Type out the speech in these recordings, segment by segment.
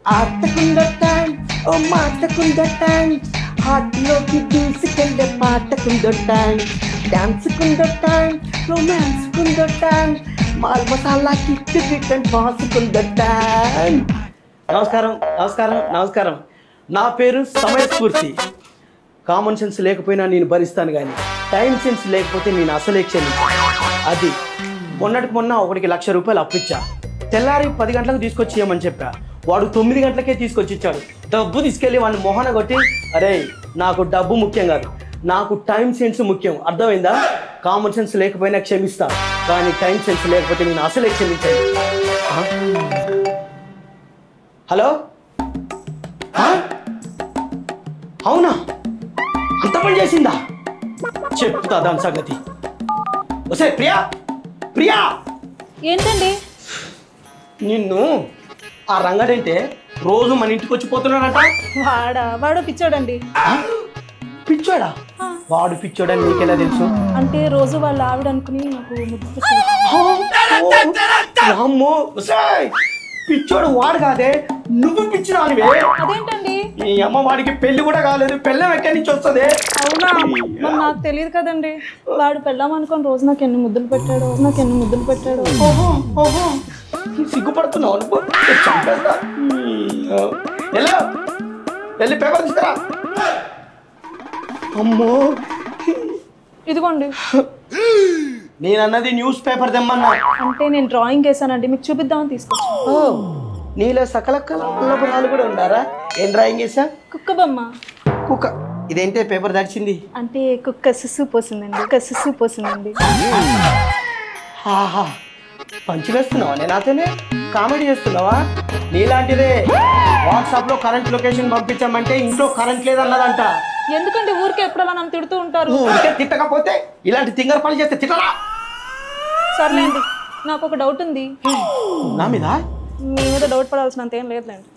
ఆటకుండ time ఓ మాటకుండ time హార్ట్లోకి దూసుకెళ్ళే పాటకుండ టైం డాన్స్కుండ టైం రొమాన్స్కుండ టైం మాల్ మసాలా కిక్ రిటర్న్ బాసుకుండ టైం. నమస్కారం నమస్కారం నమస్కారం. నా పేరు సమయస్ఫూర్తి. కామన్ సెన్స్ లేకపోయినా నేను భరిస్తాను, కానీ టైం సెన్స్ లేకపోతే నేను అసలే క్షమించాను. అది మొన్నటికి మొన్న ఒకటికి ₹1,00,000 అప్పిచ్చా. తెల్లారి 10 గంటలకు తీసుకొచ్చి ఇవ్వమని చెప్పా. వాడు 9 గంటలకే తీసుకొచ్చి ఇచ్చాడు. డబ్బు తీసుకెళ్ళి వాడిని మొహన కొట్టి, అరే నాకు డబ్బు ముఖ్యం కాదు, నాకు టైం సెన్స్ ముఖ్యం, అర్థమైందా? కామన్ సెన్స్ లేకపోయినా క్షమిస్తా, కానీ టైం సెన్స్ లేకపోతే నేను అసలే క్షమించాను. హలో, అవునా? అంత పని చేసిందా? చెప్తా దాని సంగతి. వసే ప్రియా, ప్రియా ఏంటండి? నిన్ను ఆ రంగడంటే రోజు మన ఇంటికి వచ్చి పోతున్నాడంట. వాడు పిచ్చోడండి. పిచ్చోడా? వాడు పిచ్చోడని నీకెలా తెలుసు? అంటే రోజు వాళ్ళ ఆవిడ అనుకుని నాకు అమ్మో, పిచ్చోడు వాడు కాదే, నువ్వు పిచ్చినానివే. అదేంటండి? ఈ అమ్మ వాడికి పెళ్లి కూడా కాలేదు, పెళ్ళం ఎక్కడి నుంచి వస్తుంది? అవునా? మరి నాకు తెలియదు కదండి. వాడు పెళ్ళాం అనుకోని రోజు నాకు ఎన్ని ముద్దులు పెట్టాడు, ఓహో ఓహో, సిగ్గుపడుతున్నావు నువ్వు? చంపేస్తా. వెళ్ళి పేపర్ తీసుకురా. అమ్మో, ఇదిగోండి. నేనన్నది న్యూస్ పేపర్ తెమ్మన్నా. అంటే నేను డ్రాయింగ్ వేసానండి, మీకు చూపిద్దామని తీసుకొచ్చాను. నీలో సకల కళలు కూడా ఉండారా? ఏం డ్రాయింగ్ వేసా? కుక్క బొమ్మ. కుక్క? ఇదేంటే పేపర్ దడిచింది? అంటే కుక్క సుస్సు పోసిందండి. ఆహా, పంచులేస్తున్నావా? నేను నాతోనే కామెడీ చేస్తున్నావా? నీలాంటిదే వాట్సాప్ లో కరెంట్ లొకేషన్ పంపించామంటే ఇంట్లో కరెంట్ లేదన్నదంట. ఎందుకంటే ఊరికే ఎప్పుడలా నన్ను తిడుతూ ఉంటారు. ఊరికే తిట్టకపోతే ఇలాంటి తింగర పనులు చేస్తే తిట్టరా? సర్లేండి, నాకు ఒక డౌట్ ఉంది. నా మీద? మీ మీద డౌట్ పడాల్సినంత ఏం లేదులేండి.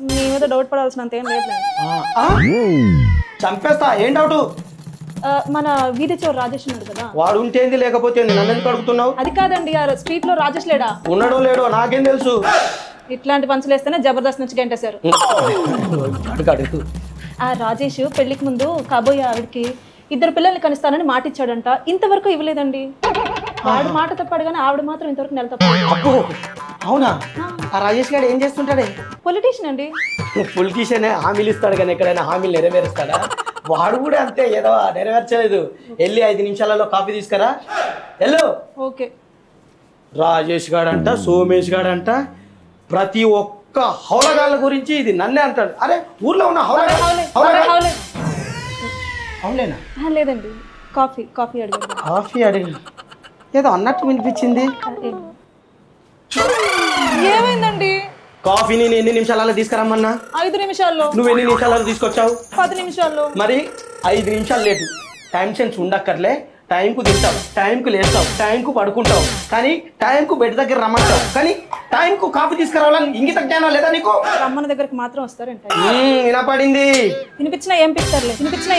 చంపేస్తా. ఏం డౌట్? మన వీధి చోరు రాజేష్ ఉన్నాడు కదా. వాడు ఉంటేంది లేకపోతే నన్ను ఎందుకు అడుగుతున్నావు? అది కాదండి, ఆ స్ట్రీట్ లో రాజేష్ లేడా? ఉన్నాడో లేడో నాకేం తెలుసు. ఇట్లాంటి పంచులు వేస్తేనే జబర్దస్త్ నుంచి గంటేశారు. ఆ రాజేష్ పెళ్లికి ముందు కాబోయే ఆవిడకి 2 పిల్లల్ని కనిస్తానని మాట ఇచ్చాడంట. ఇంతవరకు ఇవ్వలేదండి. వాడు మాట తప్పాడు కానీ ఆవిడ మాత్రం ఇంతవరకు నెల తప్పాడు. అవునా? ఆ రాజేష్ గారు ఏం చేస్తుంటాడే? పొలిటీషియన్ అండి. పొలిటీషియనే హామీలు ఇస్తాడు కానీ ఎక్కడైనా హామీలు నెరవేరుస్తాడా? వాడు కూడా అంతే, ఏదో నెరవేర్చలేదు. వెళ్ళి 5 నిమిషాలలో కాఫీ తీసుకురా. హలో. ఓకే. రాజేష్ గాడంట, సోమేష్ గాడంట, ప్రతి ఒక్క హౌలగాళ్ళ గురించి ఇది నన్నే అంటాడు. అరే ఊర్లో ఉన్న అవులేనా? లేదండి, కాఫీ అడిగాను. కాఫీ అడిగి ఏదో అన్నట్టు వినిపించింది. ఏమైందండి? కాఫీని నేను ఎన్ని నిమిషాలలో తీసుకురమ్మన్నా? 5 నిమిషాల్లో. నువ్వు ఎన్ని నిమిషాలలో తీసుకొచ్చావు? 10 నిమిషాల్లో. మరి 5 నిమిషాలు లేటు. Time sense ఉండక్కర్లే. టైంకు తింటావు, టైంకు లేస్తావు, టైంకు పడుకుంటావు, కానీ టైంకు బెడ్ దగ్గర రమ్మంటావు, కానీ టైంకు కాఫీ తీసుకురావాలని ఇంగిత జ్ఞానం లేదా నీకు? రమ్మన దగ్గరికి మాత్రం వస్తారంట. వినపడింది. వినిపించినా ఏం పిక్తారులే.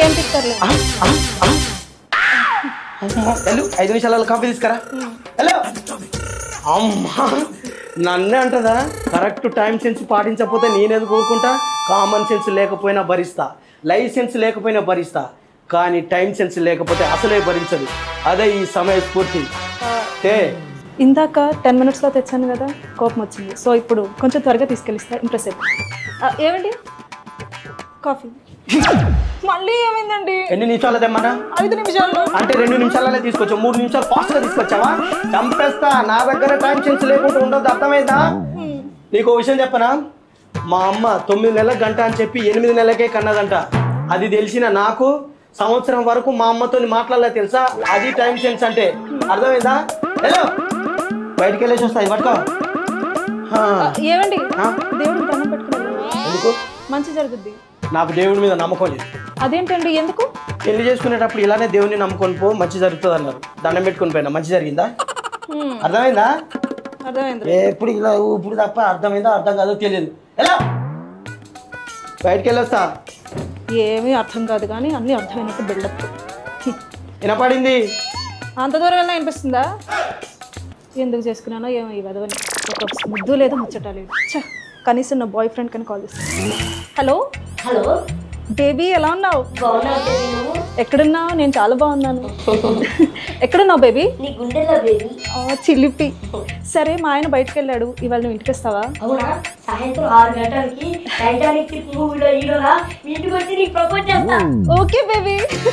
5 నిమిషాలలో కాఫీ తీసుకురా. హలో. అమ్మా, నన్నే అంటదా? కరెక్ట్ టైం సెన్స్ పాటించకపోతే నేనేది కోరుకుంటా? కామన్ సెన్స్ లేకపోయినా భరిస్తా, లైసెన్స్ లేకపోయినా భరిస్తా, కానీ టైం సెన్స్ లేకపోతే అసలే భరించదు. అదే ఈ సమయస్ఫూర్తి. ఇందాక 10 minutes లో తెచ్చాను కదా, కోపం వచ్చింది. సో ఇప్పుడు కొంచెం త్వరగా తీసుకెళ్ళిస్తా, ఇంప్రెస్ అయిపోయి. ఏమండి కాఫీ? మళ్ళీ ఏమైందండి? ఎన్ని నిమిషాలు తెమ్మన్నా? 5 నిమిషాలు. అంటే 2 నిమిషాలనే తీసుకొచ్చావు, 3 నిమిషాలు ఫాస్ట్ గా తీసుకొచ్చావా? చంపేస్తా. నా దగ్గర టైం సెన్స్ లేకుండా ఉండదు, అర్థమైందా? నీకు విషయం చెప్పనా? మా అమ్మ 9 నెలల గంట అని చెప్పి 8 నెలలకే కన్నదంట. అది తెలిసిన నాకు సంవత్సరం వరకు మా అమ్మతో మాట్లాడలే, తెలుసా? అది టైం సెన్స్ అంటే, అర్థమైందా? హలో, బయటికి వెళ్ళేసి వస్తా. పట్టుకో. ఏమండి, దేవుడికి దండం పెట్టుకున్నాను. ఎందుకు? మంచి జరుగుద్ది. నాకు దేవుడి మీద నమ్మకం లేదు. అదేంటండి? ఎందుకు? పెళ్లి చేసుకునేటప్పుడు ఇలానే దేవుడిని నమ్ముకొని పో, మంచి జరుగుతుంది అన్నారు. దండం పెట్టుకుని పోయినా మంచి జరిగిందా? అర్థమైందా? ఎప్పుడు ఇలా ఇప్పుడు తప్ప అర్థమైందా అర్థం కాదో తెలియదు. ఎలా బయటికి వెళ్ళొస్తా? ఏమీ అర్థం కాదు కానీ అన్నీ అర్థమైనట్టు బిల్డప్. వినపడింది? అంత దూరం వెళ్ళినా వినిపిస్తుందా? ఎందుకు చేసుకున్నానో ఏమో ఈ వదవని. ఒక ముద్దు లేదు, ముచ్చట లేదు. కనీసం నా బాయ్ ఫ్రెండ్ కని కాల్ చేస్తాను. హలో హలో బేబీ, ఎలా ఉన్నావు? బాగున్నావు బేబీ? నువ్వు ఎక్కడున్నావు? నేను చాలా బాగున్నాను. ఎక్కడున్నావు బేబీ? నీ గుండెల్లో బేబీ. చిలిపి. సరే, మా ఆయన బయటకు వెళ్ళాడు, ఇవాళ నువ్వు ఇంటికి వస్తావా? అవునా? సాయంత్రం 6 గంటలకి టైటానిక్ షిప్ మూవీలో హీరోలా ఇంటికి వచ్చి నీకు ప్రపోజ్ చేస్తా. Okay baby.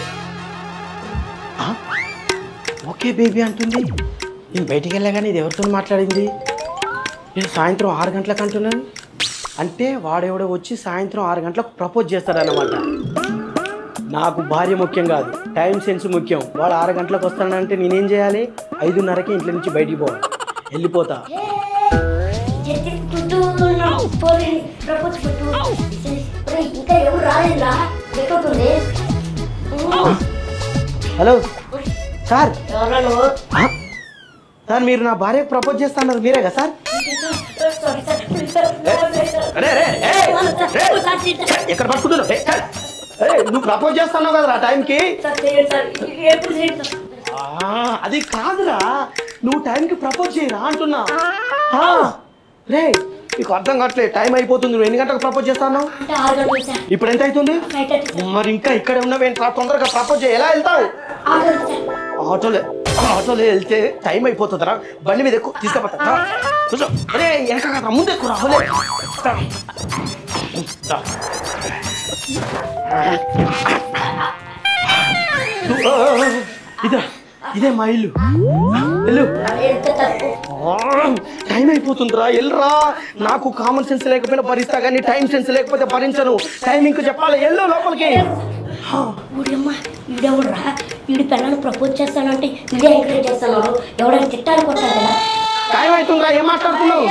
ఓకే బేబీ అంటుంది. నేను బయటికి వెళ్ళగానే ఇది ఎవరితో మాట్లాడింది? నేను సాయంత్రం 6 గంటలకు అంటున్నాను అంటే వాడెవడో వచ్చి సాయంత్రం 6 గంటలకు ప్రపోజ్ చేస్తాడన్నమాట. నాకు భార్య ముఖ్యం కాదు, టైం సెన్స్ ముఖ్యం. వాడు 6 గంటలకు వస్తాడంటే నేనేం చేయాలి? 5:30కి ఇంట్లో నుంచి బయటికి పోవాలి, వెళ్ళిపోతా. ఇంకా ఎవరు రాలేదా? Hello sir. ఎవరా నువ్వు? సార్, మీరు నా భార్యకు ప్రపోజ్ చేస్తున్నారు, మీరే కదా సార్? ఎక్కడ పట్టుకుంటున్నావు? నువ్వు ప్రపోజ్ చేస్తున్నావు కదరా టైంకి. అది కాదురా, నువ్వు టైంకి ప్రపోజ్ చేయరా అంటున్నా. రే, నీకు అర్థం కావట్లేదు, టైం అయిపోతుంది. నువ్వు ఎన్ని గంటలకు ప్రపోజ్ చేస్తావు? ఇప్పుడు ఎంత అవుతుంది? మరి ఇంకా ఇక్కడ ఉన్నావేంట్రా? తొందరగా ప్రపోజ్ చేయి. ఎలా వెళ్తావు? ఆటోలో వెళ్తే టైం అయిపోతుందిరా. బండి మీద ఎక్కువ తీసుకుపోతా. కూర్చో. అరే వెనక కదా, ముందు ఎక్కువ రాహులే. ఇదే మా ఇల్లు. వెళ్ళు. టైం అయిపోతుందిరా, వెళ్ళరా. నాకు కామన్ సెన్స్ లేకపోయినా భరిస్తా, కానీ టైం సెన్స్ లేకపోతే భరించను. టైమింగ్ చెప్పాలి, వెళ్ళు లోపలికి. వీడెవడురా? వీడి పిల్లలు ప్రపోజ్ చేస్తానంటే వీడే ఎంకరేజ్ చేస్తున్నాడు. ఎవడైనా తిట్టాలి కొట్టాలి కదా. టైం అవుతుందిరా, ఏం మాట్లాడుతున్నావు?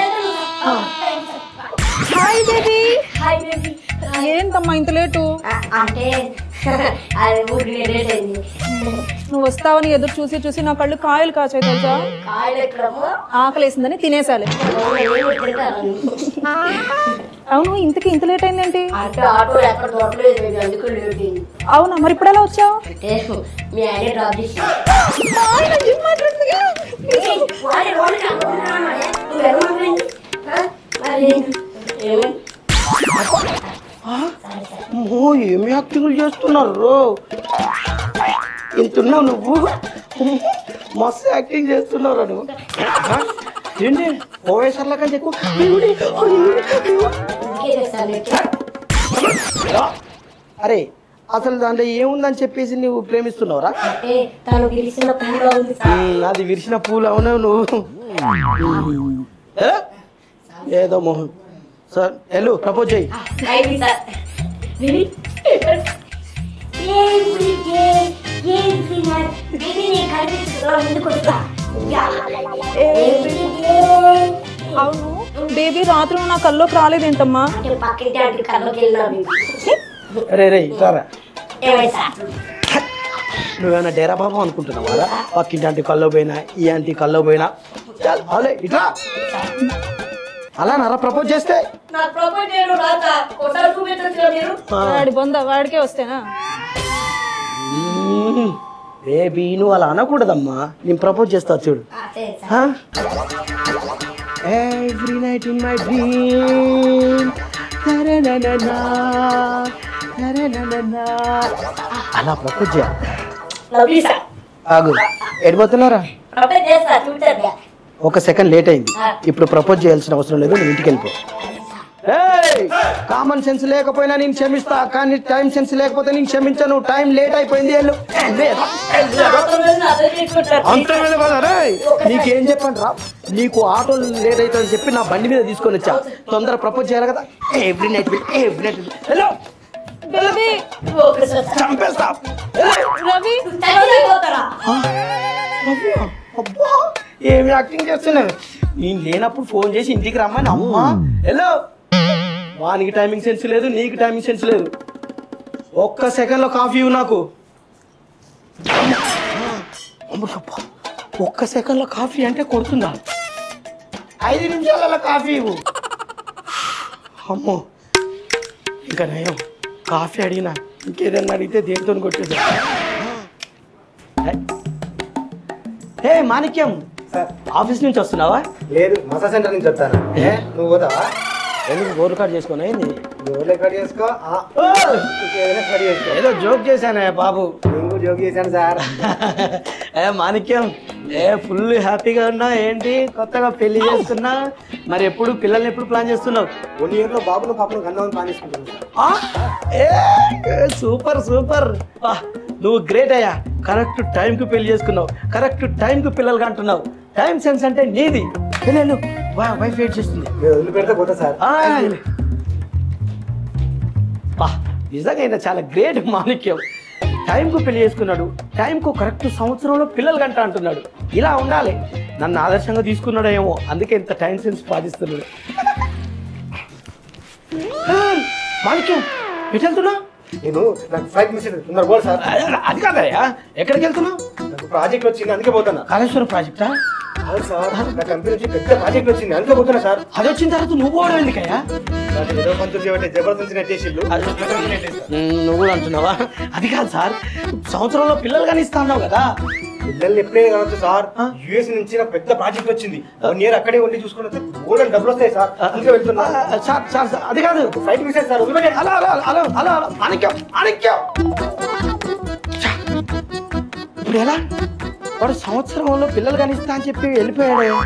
Hi baby. Hi baby. ఏంటమ్మా ఇంత లేటు? అంటే అది ఊరికి లేట్ అయింది. నువ్వు వస్తావని ఎదురు చూసి చూసి నా కళ్ళు కాయలు కాచాయి తెలుసా. కాయలు ఎక్కడమ్మా? ఆకలేసిందని తినేసాలి. అవును, ఇంతకి ఇంత లేట్ అయిందేంటి? అంటే ఆటో ఎక్కడ దొరకలేదు బేబీ, అందుకు లేట్ అయింది. అవునా, మరి ఇప్పుడు ఎలా వచ్చావు? అంటే మీ ఆయన డ్రాప్ చేసి ఏమి యాక్టింగ్లు చేస్తున్నారు? ఇంతున్నావు నువ్వు, మస్తు యాక్టింగ్ చేస్తున్నావు నువ్వు. ఏంటి ఓవేసర్ల కంటే ఎక్కువ? అరే అసలు దాంట్లో ఏముందని చెప్పేసి నువ్వు ప్రేమిస్తున్నావురా? అది విరిసిన పూలు. అవునా నువ్వు? ఏదో మోహన్ సార్, హలో ప్రపోజ్ చేయి. అవును బేబీ, రాత్రి నా కల్లోకి రాలేదేంటమ్మా? రే రే సారా, నువ్వేమైనా డేరా బాబు అనుకుంటున్నావు కదా? పక్కింటి ఆంటీ కల్లో పోయినా, ఈ ఆంటీ కల్లో పోయినా, అలే ఇట్లా అలా నరా ప్రపోజ్ చేస్తే వాడి బొంద వాడికే వస్తేనా? బేబీ నువ్వు అలా అనకూడదమ్మా. నేను ప్రపోజ్ చేస్తా చూడు. Every night in my dream అలా ప్రపోజ్ చేయాలి. ఆగు, ఎడిపోతున్నారా? ఒక సెకండ్ లేట్ అయింది. ఇప్పుడు ప్రపోజ్ చేయాల్సిన అవసరం లేదు, నువ్వు ఇంటికి వెళ్ళిపో. కామన్ సెన్స్ లేకపోయినా నేను క్షమిస్తా, కానీ టైం సెన్స్ లేకపోతే నేను క్షమించను. టైం లేట్ అయిపోయింది, నీకేం చెప్పండి రా. నీకు ఆటో లేట్ అవుతుందని చెప్పి నా బండి మీద తీసుకొని వచ్చా. తొందర ప్రపోజ్ చేయాలి కదా. ఎవ్రీ నైట్ హలో చంపేస్తా. ఏమి యాక్టింగ్ చేస్తున్నావు? నేను లేనప్పుడు ఫోన్ చేసి ఇంటికి రమ్మని అమ్మా. హలో, వానికి టైమింగ్ సెన్స్ లేదు, నీకు టైమింగ్ సెన్స్ లేదు. ఒక్క సెకండ్లో కాఫీ ఇవ్వు నాకు. ఒక్క సెకండ్లో కాఫీ అంటే కొడుతుందా? 5 నిమిషాలలో కాఫీ ఇవ్వు. అమ్మో, ఇంకా నయం. కాఫీ అడిగినా ఇంకేదన్నా అడిగితే దేనితో కొట్టేది. హే మాణిక్యం, ఆఫీస్ నుంచి వస్తున్నావా? లేదు, మసాజ్ సెంటర్ నుంచి వస్తాను. నువ్వు పోతావా? ఎందుకు గోరు కట్ చేసుకోను ఏంది గోర్లే కట్ చేసుకో ఏదైనా కట్ చేసుకో. ఏదో జోక్ చేశానే బాబు. నేను జోక్ చేశాను సార్. మాణిక్యం ఫుల్ హ్యాపీగా ఉన్నా ఏంటి కొత్తగా పెళ్లి చేసుకున్నా మరి ఎప్పుడు పిల్లల్ని ఎప్పుడు ప్లాన్ చేస్తున్నావు 1 year లో బాబును పాపను కన్నామని ప్లాన్ చేసుకుంటున్నాను సార్. సూపర్ సూపర్ నువ్వు గ్రేట్ అయ్యా. కరెక్ట్ టైంకి పెళ్లి చేసుకున్నావు, కరెక్ట్ టైంకి పిల్లలు అంటున్నావు. టైం సెన్స్ అంటే నీది. వెళ్ళు వైఫ్ వెయిట్ చేస్తుంది. మీరు వదిలిపెడితే పోతా సార్. నిజంగా అయినా చాలా గ్రేట్ మాణిక్యం. టైంకు పెళ్లి చేసుకున్నాడు, టైంకు కరెక్ట్ సంవత్సరంలో పిల్లలు గంట అంటున్నాడు. ఇలా ఉండాలి. నన్ను ఆదర్శంగా తీసుకున్నాడో ఏమో, అందుకే ఇంత టైం సెన్స్ పాటిస్తున్నాడు. మాణిక్యం ఎటు వెళ్తున్నావు? నేను నాకు ఫ్లైట్ మిస్ అయింది, తొందరగా పోవాలి సార్. అది కాదయ్యా, ఎక్కడికి వెళ్తున్నావు? నాకు ప్రాజెక్ట్ వచ్చింది అందుకే పోతాను. కాళేశ్వరం ప్రాజెక్టా? అవును సార్, నా కంపెనీ నుంచి పెద్ద ప్రాజెక్ట్ వచ్చింది అందుకే పోతున్నా సార్. అది వచ్చిన తర్వాత నువ్వు పోవడం ఎందుకయ్యా? ఏదో పంతులు చేయబట్టే జబర్దస్త్ నెట్టేసిళ్ళు. నువ్వు కూడా అంటున్నావా? అది కాదు సార్, సంవత్సరంలో పిల్లలు కానీ ఇస్తా అన్నావు కదా. పిల్లల్ని ఎప్పుడే కావచ్చు సార్. యుఎస్ నుంచి నాకు పెద్ద ప్రాజెక్ట్ వచ్చింది. 1 year అక్కడే ఉండి చూసుకుని వస్తే గోల్డెన్ డబ్బులు వస్తాయి సార్. అందుకే వెళ్తున్నా. సార్ అది కాదు, ఫ్లైట్ మిస్ అయింది సార్. వదిలిపెట్టండి. అలా అలా అలా అలా మాణిక్యం మాణిక్యం. ఇప్పుడు ఎలా? వాడు సంవత్సరంలో పిల్లలు కనిస్తా అని చెప్పి వెళ్ళిపోయాడు.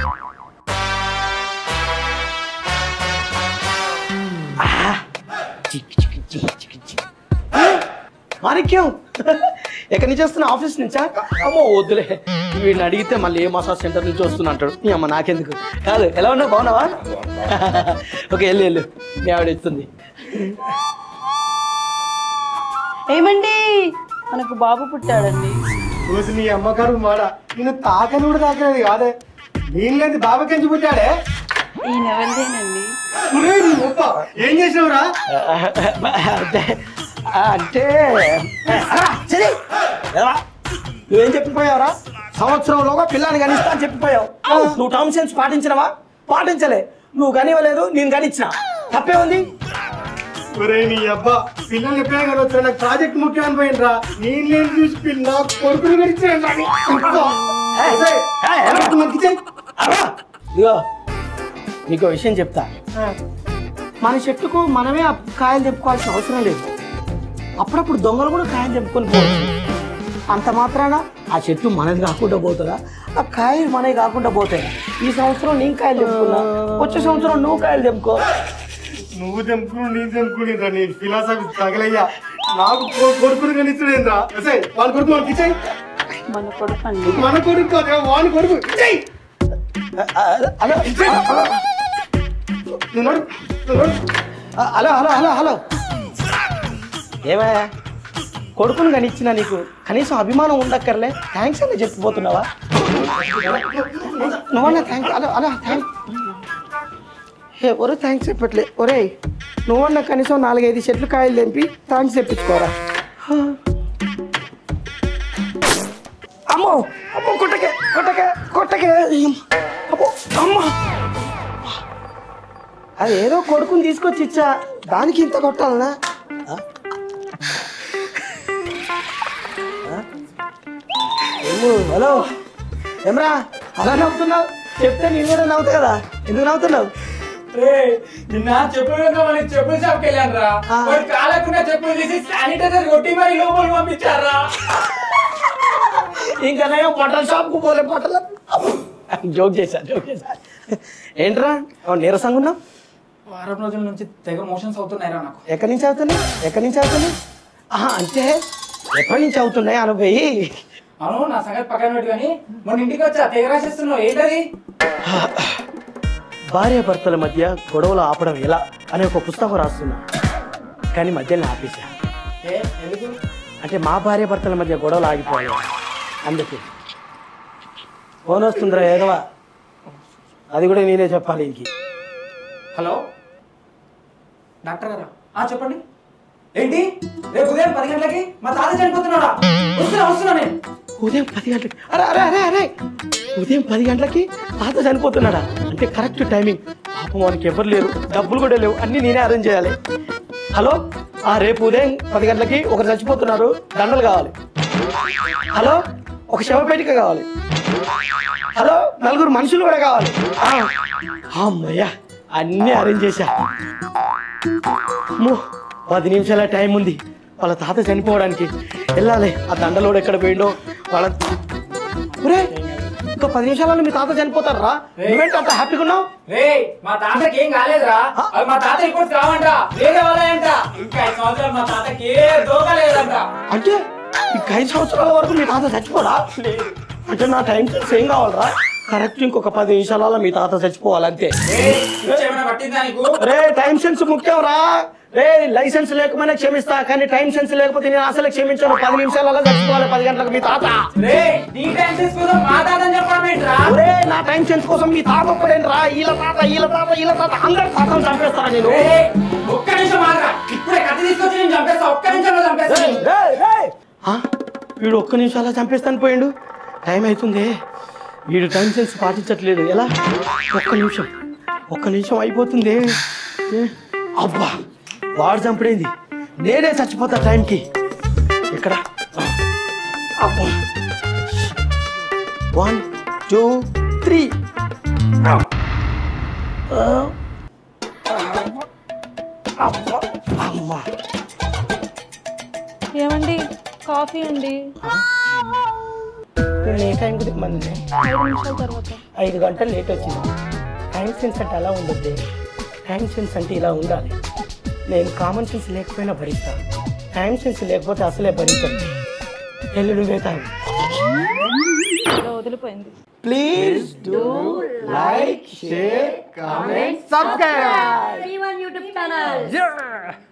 మాణిక్యం ఎక్కడి నుంచి వస్తున్నా? ఆఫీస్ నుంచా? అమ్మో వద్దులే, వీడిని అడిగితే మళ్ళీ ఏ మసాజ్ సెంటర్ నుంచి వస్తున్నా అంటాడు. నీ అమ్మ నాకెందుకు. కాదు, ఎలా ఉన్నావు? బాగున్నావా? ఓకే వెళ్ళు, మీ ఆవిడ ఇస్తుంది. ఏమండి, మనకు బాబు పుట్టాడండి. రోజు నీ అమ్మగారు మాడ నేను తాకని కూడా తాకలేదు కాదే. నేను లేదు బాబాకెంచి పుట్టాడే. ఈయనెవరిదేనండి? ఏం చేసినవురా? అంటే సరే నువ్వేం చెప్పిపోయావురా? సంవత్సరంలోగా పిల్లని కనిస్తా అని చెప్పిపోయావు. నువ్వు టర్మ్ సెన్స్ పాటించినవా? పాటించలే. నువ్వు కనివ్వలేదు, నేను కనిచ్చిన. తప్పే ఉంది. ఒరే నీ అబ్బా, పిల్లలు ఎప్పుడైనా కనవచ్చు. నాకు ప్రాజెక్ట్ ముఖ్యం అనిపోయినరా. నేను లేని చూసి పిల్ల కొడుకుని కనిచ్చాను. ఇగో నీకు విషయం చెప్తా. మన చెట్టుకు మనమే కాయలు చెప్పుకోవాల్సిన అవసరం లేదు. అప్పుడప్పుడు దొంగలు కూడా కాయలు చెప్పుకొని పోవచ్చు. అంత మాత్రాన ఆ చెట్టు మనది కాకుండా పోతుందా? ఆ కాయలు మనవి కాకుండా పోతాయి. ఈ సంవత్సరం నేను కాయలు చెప్పుకున్నా, వచ్చే సంవత్సరం నువ్వు కాయలు చెప్పుకో. నువ్వు తెంపుకుని నేను తెంపుకునేరా. నీ ఫిలాసఫీ తగలయ్యా. నాకు కొడుకుని కనిచ్చాడేంద్రా. వాళ్ళ కొడుకు వాళ్ళకి ఇచ్చాయి. మన కొడుకు అండి. మన కొడుకు కాదు, వాని కొడుకు ఇచ్చాయి. హలో హలో హలో హలో ఏమయ్యా, కొడుకును కనిచ్చిన నీకు కనీసం అభిమానం ఉండక్కర్లే? థ్యాంక్స్ అని చెప్పిపోతున్నావా? నువ్వన్నా థ్యాంక్స్. అలా అలా థ్యాంక్స్. ఒరే థ్యాంక్స్ చెప్పట్లే. ఒరే నువ్వన్నా కనీసం 4-5 చెట్లు కాయలు తెంపి థ్యాంక్స్ చెప్పించుకోరా. అమ్మో అమ్మో, కొట్టకే కొట్టకే కొట్టకే. అమ్మో అమ్మ, అది ఏదో కొడుకుని తీసుకొచ్చి ఇచ్చా, దానికి ఇంత కొట్టాలనా? హలో ఏమరా అలా నవ్వుతున్నావు? చెప్తే నేను కూడా నవ్వుతా కదా. ఎందుకు నవ్వుతున్నావు? నిన్న చెప్పులు షాప్కి వెళ్ళాను రా. కాలకుండా చెప్పులు తీసి శానిటైజర్ కొట్టి మరి లోపల పంపించారా. ఇంకా నేను బట్టల షాప్కు పోలే. బట్టల జోక్ చేశా. ఏంట్రా నీరసంగా ఉన్నావు? వారం రోజుల నుంచి తెగ మోషన్స్ అవుతున్నాయిరా నాకు. ఎక్కడి నుంచి అవుతున్నాయి? అంటే ఎప్పటి నుంచి అవుతున్నాయి అనుభవి? అవును, నా సంగతి పక్కన పెట్టి కానీ మొన్న ఇంటికి వచ్చా తెగ రాసేస్తున్నావు. ఏంటది? భార్యాభర్తల మధ్య గొడవలు ఆపడం ఎలా అనే ఒక పుస్తకం రాస్తున్నా, కానీ మధ్యలో ఆపేసా. ఎందుకు? అంటే మా భార్యాభర్తల మధ్య గొడవలు ఆగిపోయాయి, అందుకే. ఫోన్ వస్తుందిరా ఏదవా, అది కూడా నేనే చెప్పాలి ఇంక. హలో డాక్టర్ గారా? చెప్పండి. ఏంటి రేపు ఉదయం 10 గంటలకి మా తాత చనిపోతున్నాడా? వస్తున్నా నేను. ఉదయం 10 గంటలకి? అరే అరే అరే అరే, ఉదయం 10 గంటలకి తాత చనిపోతున్నాడా? అంటే కరెక్ట్ టైమింగ్. పాపం వానికి ఎవరు లేరు, డబ్బులు కూడా లేవు, అన్నీ నేనే అరేంజ్ చేయాలి. హలో రేపు ఉదయం 10 గంటలకి ఒకరు చచ్చిపోతున్నారు, దండలు కావాలి. హలో ఒక శవపేటిక కావాలి. హలో 4 మనుషులు కూడా కావాలి. అమ్మయ్యా అన్నీ అరేంజ్ చేశా. 10 నిమిషాల టైం ఉంది వాళ్ళ తాత చనిపోవడానికి. వెళ్ళాలి. ఆ దండలోడు ఎక్కడ పోయిండో వాళ్ళ. ఇంకా 10 నిమిషాలలో మీ తాత చనిపోతారా? నువ్వేంటి అంత హ్యాపీగా ఉన్నావు? మా తాతకి ఏం కాలేదురా. మా తాత రిపోర్ట్స్ కావంట, వేరే వాళ్ళంట. ఇంకా 5 సంవత్సరాలు మా తాతకి ఏ దోకలేదంట. అంటే ఇంకా 5 సంవత్సరాల వరకు మీ తాత చచ్చిపోరా? అంటే నా టైం సెన్స్ ఏం కావాలరా? కరెక్ట్ ఇంకొక 10 నిమిషాలలో మీ తాత చచ్చిపోవాలంతే. రే టైం సెన్స్ ముఖ్యం రా. రే లైసెన్స్ లేకపోయినా క్షమిస్తా, కానీ టైం సెన్స్ లేకపోతే నేను అసలు క్షమించాను. 10 నిమిషాలలో చచ్చిపోవాలి 10 గంటలకు మీ తాత. నా టైం సెన్స్ కోసం మీ తాత ఒక్కడేంట్రా? వీళ్ళ తాత వీళ్ళ తాత వీళ్ళ తాత అందరు తాతను చంపేస్తారా నేను? ఒక్క నిమిషం ఇప్పుడే కత్తి తీసుకొచ్చి నేను చంపేస్తా. ఒక్క నిమిషంలో చంపేస్తాను. వీడు 1 నిమిషాల్లో చంపేస్తాను పోయిండు. టైం అవుతుంది. వీడు టైం సెన్స్ పాటించట్లేదు. ఎలా? 1 నిమిషం అయిపోతుంది. అబ్బా వాడు చంపడేంది, నేనే చచ్చిపోతా టైంకి. ఇక్కడ 1 2 3. అమ్మా ఏమండి కాఫీ అండి. నేను ఏ టైంకి దిగమంది? 5 నిమిషాల తర్వాత. 5 గంటలు లేట్ వచ్చింది. టైం సెన్స్ అంటే అలా ఉండద్దు. టైం సెన్స్ అంటే ఇలా ఉండాలి. నేను కామన్ సెన్స్ లేకపోయినా భరిస్తా, టైం సెన్స్ లేకపోతే అసలే భరించండి. వెళ్ళి నువ్వే తాగు. వదిలిపోయింది. Please do like, share, comment, subscribe. YouTube channel.